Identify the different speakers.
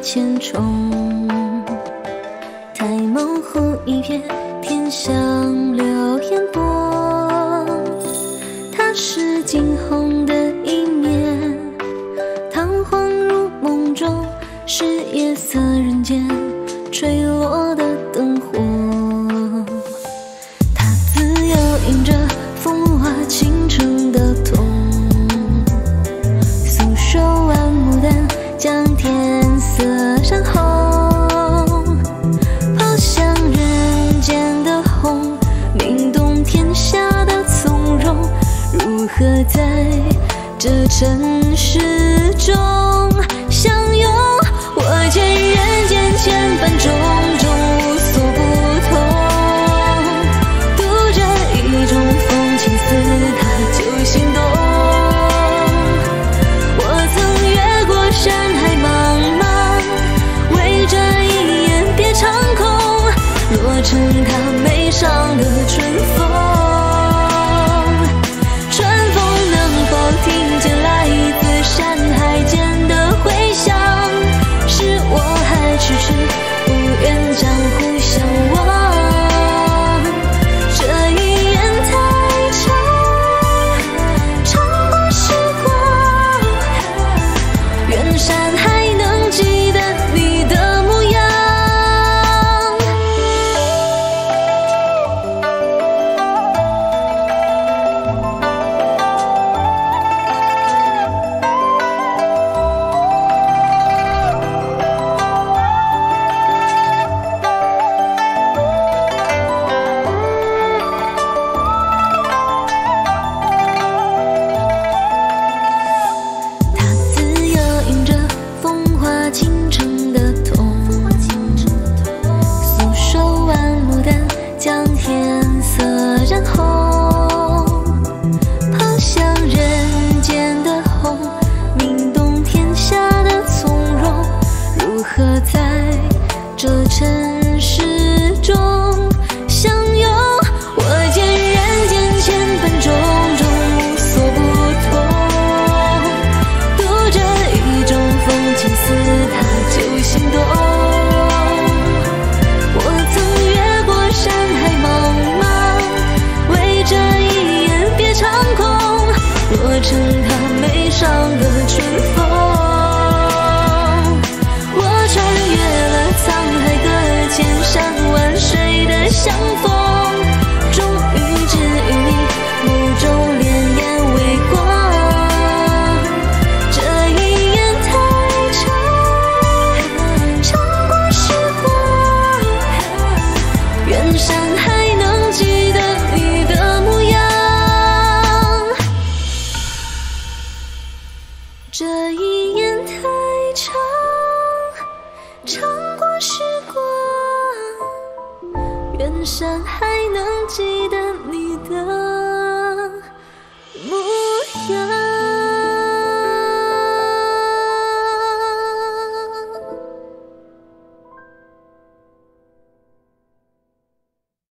Speaker 1: 千重。抬眸忽一瞥，天上流烟波。它是惊鸿的一面，彷徨如梦中，是夜色人间坠落的灯火。它自由迎着风化倾城的痛，诉说万牡丹将天色染红，抛向人间的红，鸣动天下的从容。如何在这尘世中相拥？我见人间千般种种，无所不同。读着一种风情似它就心动。我曾越过山海茫茫，为这一眼别长空。若成它眉上的春风，春风能否听见来自山海间的回响？是我还迟迟不愿将互相忘。这一眼太长，长过时光，愿山还能记得你的模样。倾城的痛，诉说万牡丹将天色染红，抛向人间的红，鸣动天下的从容。如何在这尘世中相拥？我见人间千般种种，无所不同。读着一种风情似就心动。我曾越过山海茫茫，为这一眼别长空。若成它眉上的春风，我穿越了沧海，隔千山万水的相逢。